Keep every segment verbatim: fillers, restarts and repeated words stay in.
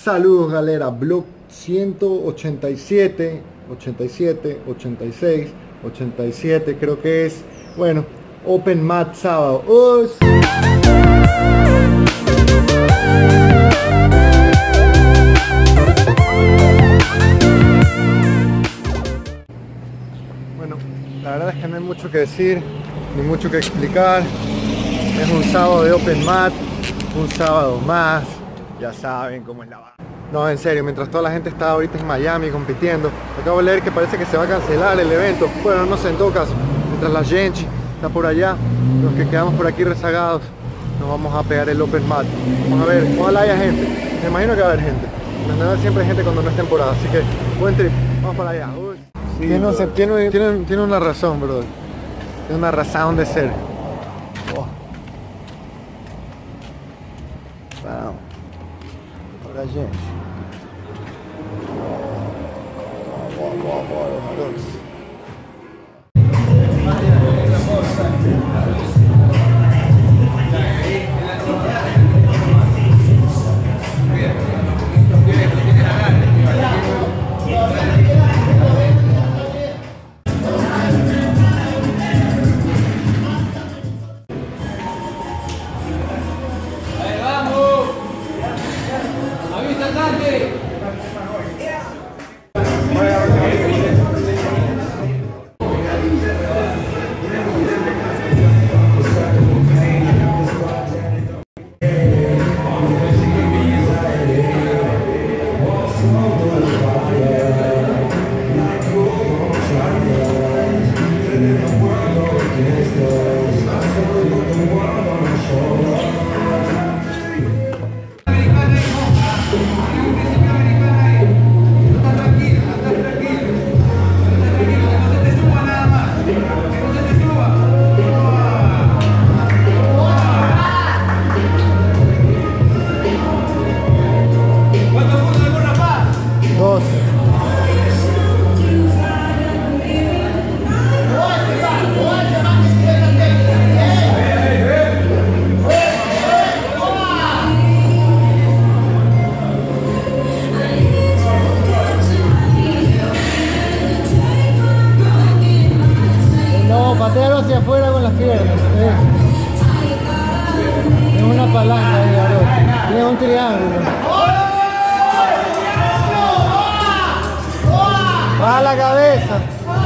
Saludos galera, blog ciento ochenta y siete, ochenta y siete, ochenta y seis, ochenta y siete creo que es. Bueno, Open Mat sábado. ¡Us! Bueno, la verdad es que no hay mucho que decir, ni mucho que explicar. Es un sábado de Open Mat, un sábado más. Ya saben cómo es la vaina. No, en serio, mientras toda la gente está ahorita en Miami compitiendo, acabo de leer que parece que se va a cancelar el evento. Bueno, no sé, en todo caso, mientras la Genchi está por allá, los que quedamos por aquí rezagados, nos vamos a pegar el Open Mat. Vamos a ver, ojalá haya gente. Me imagino que va a haber gente. En general siempre hay gente cuando no es temporada, así que buen trip. Vamos para allá. Uy. Sí, tiene, no sé, tiene, tiene, tiene una razón, brother. Tiene una razón de ser. Oh. Wow. Ahora gente. Wow, wow, wow, wow, wow. Patearlo hacia afuera con las piernas. ¿Eh? Es una palanca ahí, ahora. Tiene un triángulo. Baja la cabeza.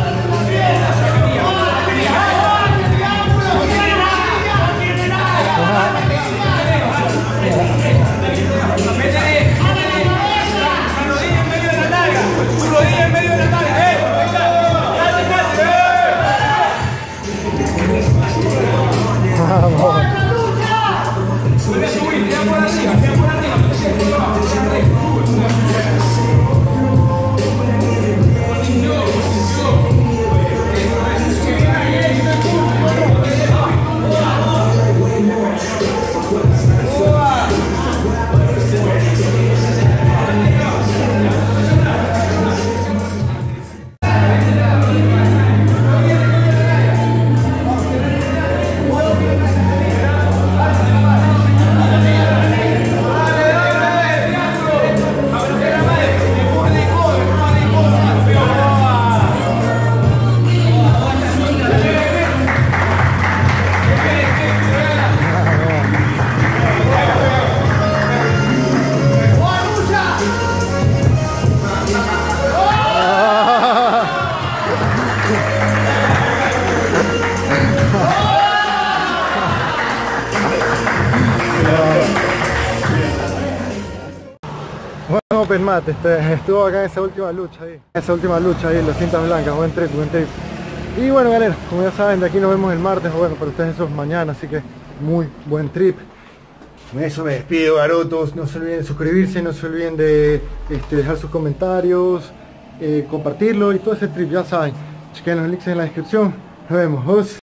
Bueno, Open Mat, este, estuvo acá en esa última lucha ahí, esa última lucha ahí, las cintas blancas, buen trip, buen trip. Y bueno galera, como ya saben, de aquí nos vemos el martes, o bueno, para ustedes eso es mañana, así que muy buen trip. Con eso me despido, garotos, no se olviden de suscribirse, no se olviden de este, dejar sus comentarios, eh, compartirlo y todo ese trip, ya saben. Chequen los links en la descripción, nos vemos.